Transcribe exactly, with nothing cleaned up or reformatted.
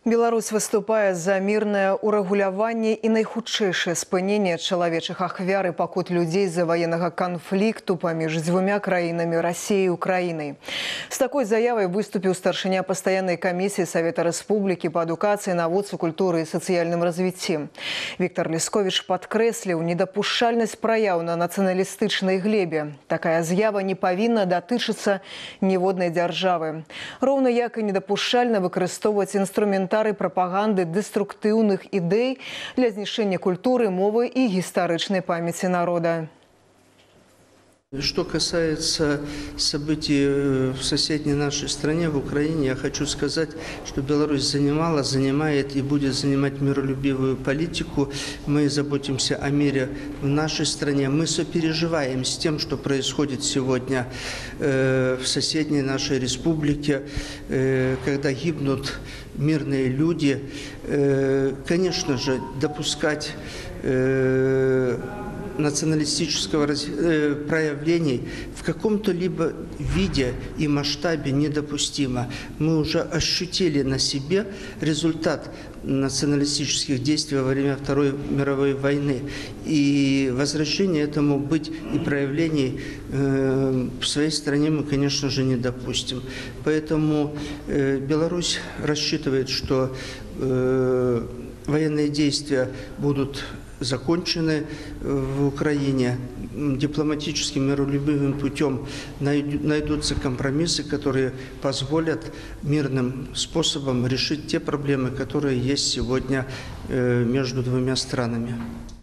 Беларусь выступае за мірнае ўрэгуляванне і найхутчэйшае спыненне чалавечых ахвяр і пакут людзей з-за ваеннага канфлікту паміж дзвюмя краінамі Расіяй і Украінай. З такой заявай выступіў старшыня пастаяннай камісіі Савета Рэспублікі па адукацыі, навуцы, культуры і сацыяльным развіцці. Віктор Лісковіч падкрэсліў недапушчальнасць праяў на нацыяналістычнай глебе. Такая з'ява не павінна датычыцца ніводнай дзяржавы. Роўна як і недапушчальна выкарыстоўваць інструмент прапаганды деструктыўных ідэй для знішчэння культуры, мовы і гістарычнай памяці народа. Что касается событий в соседней нашей стране, в Украине, я хочу сказать, что Беларусь занимала, занимает и будет занимать миролюбивую политику. Мы заботимся о мире в нашей стране. Мы сопереживаем с тем, что происходит сегодня в соседней нашей республике, когда гибнут мирные люди. Конечно же, допускать националистического проявлений в каком-то либо виде и масштабе недопустимо. Мы уже ощутили на себе результат националистических действий во время Второй мировой войны. И возвращение этому быть и проявлений э, в своей стране мы, конечно же, не допустим. Поэтому э, Беларусь рассчитывает, что э, военные действия будут закончены в Украине. Дипломатическим миролюбивым путем найдутся компромиссы, которые позволят мирным способом решить те проблемы, которые есть сегодня между двумя странами.